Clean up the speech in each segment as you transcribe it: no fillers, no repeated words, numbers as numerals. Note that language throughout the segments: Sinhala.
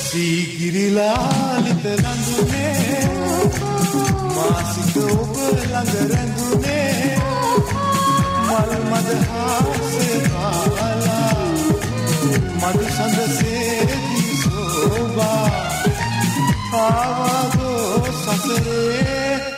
සීගිරිලාලිත ලඳුනේ මාසික ඔබ ළඟ රැඳුනේ මල් මද හාසේ කාලා මද සඳසේ දී සෝබා ආවාදෝ සසරේ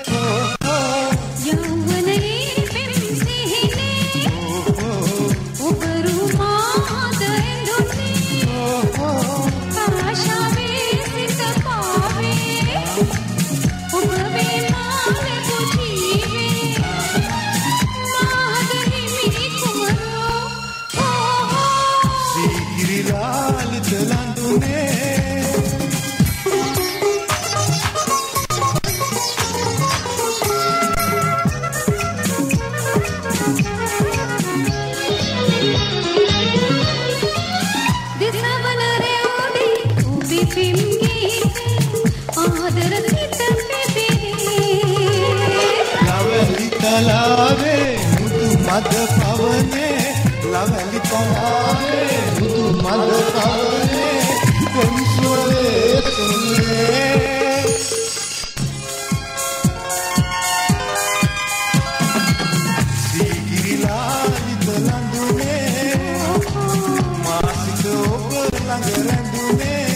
මද පවනේ ලවලි පවානේ මුදු මද පවනේ පොන්සොලේ තුනේ සීගිරිලාලිත ලඳුනේ මාසික ඔබ ළඟ රැඳුනේ